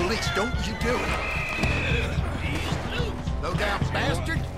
police, don't you do it. Low down bastard.